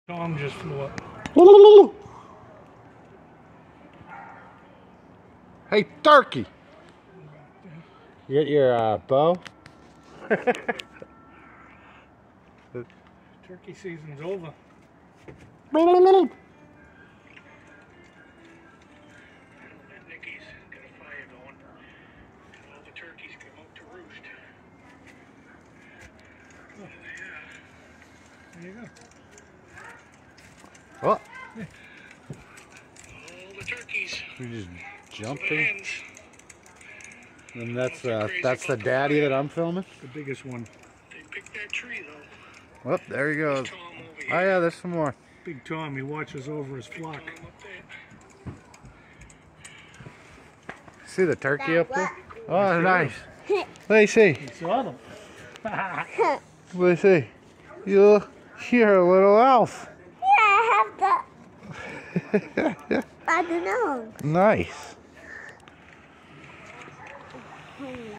Tom just flew up. Hey, turkey! You get your bow? Turkey season's over. Nicky's got a fire going, and all the turkeys come out to roost. Oh, yeah. There you go. What? All the turkeys. You just The jumping? hens. And that's the daddy that I'm filming? The biggest one. They picked that tree though. Oh, there he goes. Tom over Oh here. yeah, there's some more. Big Tom, he watches over his flock. Tom up there. See the turkey up there? Oh, nice. Let me see. He saw them. Let me see. You're a little elf. Yeah, I have the. I don't know. Nice.